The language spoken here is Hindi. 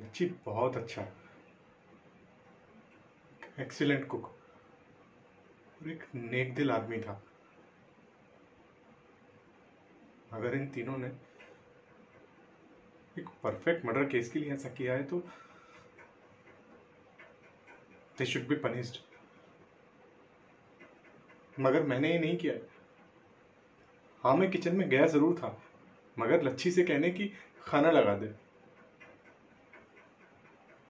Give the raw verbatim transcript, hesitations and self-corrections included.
लच्छी बहुत अच्छा, एक्सीलेंट कुक और एक नेक दिल आदमी था। अगर इन तीनों ने एक परफेक्ट मर्डर केस के लिए ऐसा किया है तो दे शुड बी पनिश्ड। मगर मैंने ये नहीं किया। हाँ, मैं किचन में गया जरूर था, मगर लच्छी से कहने की खाना लगा दे।